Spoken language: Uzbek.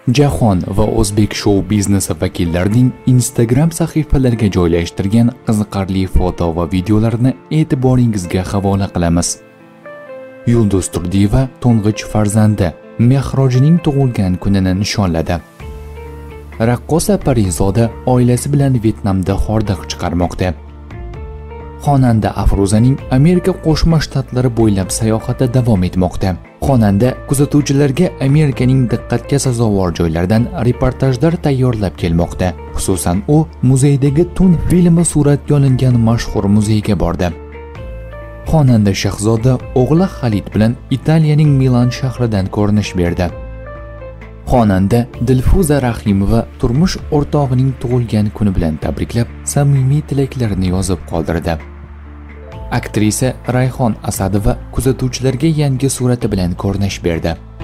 Jahon va o'zbek shou biznesi vakillarining Instagram sahifalariga joylashtirgan qiziqarli foto va videolarini e'tiboringizga havola qilamiz. Yulduz Turdiyeva to'ng'ich farzandi Mehrojning tug'ilgan kunini nishonladi. Raqqosa Parizoda oilasi bilan Vyetnamda hordiq chiqarmoqda. Xonanda Afruzaning Amerika Qo'shma Shtatlari bo'ylab sayohati davom etmoqda. Xonanda kuzatuvchilarga Amerikaning diqqatga sazovor joylaridan reportajlar tayyorlab kelmoqda. Xususan, u muzeydagi Tun filmi suratga olingan mashhur muzeyga bordi. Xonanda Shahzoda o'g'li Xalid bilan Italiyaning Milan shahridan ko'rinish berdi. Xonanda Dilfuza Rahimova turmush o'rtog'ining tug'ilgan kuni bilan tabriklab, samimiy tilaklarini yozib qoldirdi. Aktrisa Rayhon Asadova kuzatuvchilarga yangi surati bilan ko'rinish berdi.